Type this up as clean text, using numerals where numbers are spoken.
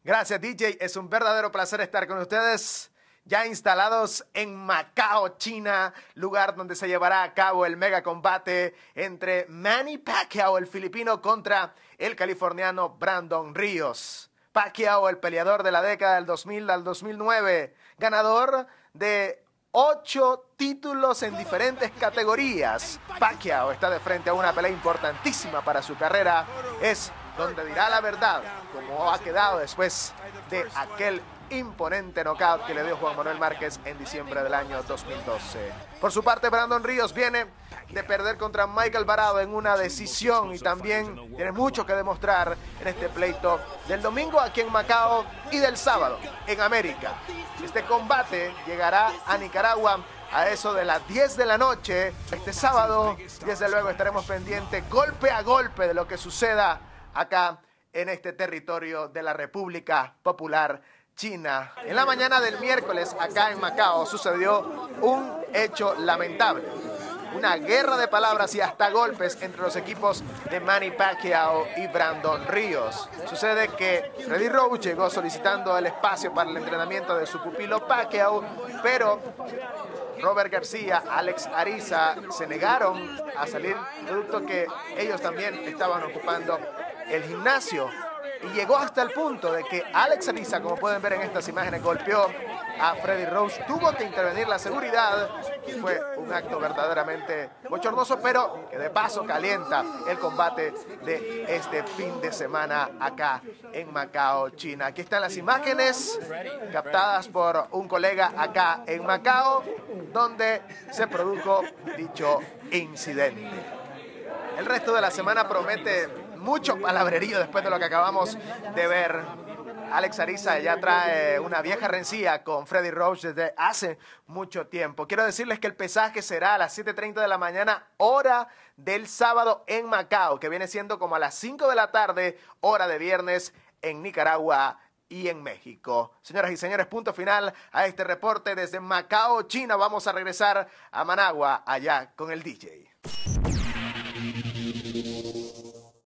Gracias, DJ. Es un verdadero placer estar con ustedes, ya instalados en Macao, China, lugar donde se llevará a cabo el mega combate entre Manny Pacquiao, el filipino, contra el californiano Brandon Ríos. Pacquiao, el peleador de la década del 2000 al 2009, ganador de 8 títulos en diferentes categorías. Pacquiao está de frente a una pelea importantísima para su carrera. Es donde dirá la verdad, como ha quedado después de aquel imponente knockout que le dio Juan Manuel Márquez en diciembre del año 2012. Por su parte, Brandon Ríos viene de perder contra Michael Varado en una decisión y también tiene mucho que demostrar en este pleito del domingo aquí en Macao y del sábado en América. Este combate llegará a Nicaragua a eso de las 10 de la noche este sábado. Desde luego estaremos pendientes golpe a golpe de lo que suceda acá en este territorio de la República Popular China. En la mañana del miércoles, acá en Macao, sucedió un hecho lamentable. Una guerra de palabras y hasta golpes entre los equipos de Manny Pacquiao y Brandon Ríos. Sucede que Freddie Roach llegó solicitando el espacio para el entrenamiento de su pupilo Pacquiao, pero Robert García, Alex Ariza se negaron a salir, producto que ellos también estaban ocupando el gimnasio. Y llegó hasta el punto de que Alex Ariza, como pueden ver en estas imágenes, golpeó a Freddie Roach. Tuvo que intervenir la seguridad. Fue un acto verdaderamente bochornoso, pero que de paso calienta el combate de este fin de semana acá en Macao, China. Aquí están las imágenes captadas por un colega acá en Macao, donde se produjo dicho incidente. El resto de la semana promete mucho palabrerío después de lo que acabamos de ver. Alex Ariza ya trae una vieja rencilla con Freddie Roach desde hace mucho tiempo. Quiero decirles que el pesaje será a las 7:30 de la mañana, hora del sábado en Macao, que viene siendo como a las 5 de la tarde, hora de viernes en Nicaragua y en México. Señoras y señores, punto final a este reporte desde Macao, China. Vamos a regresar a Managua, allá con el DJ.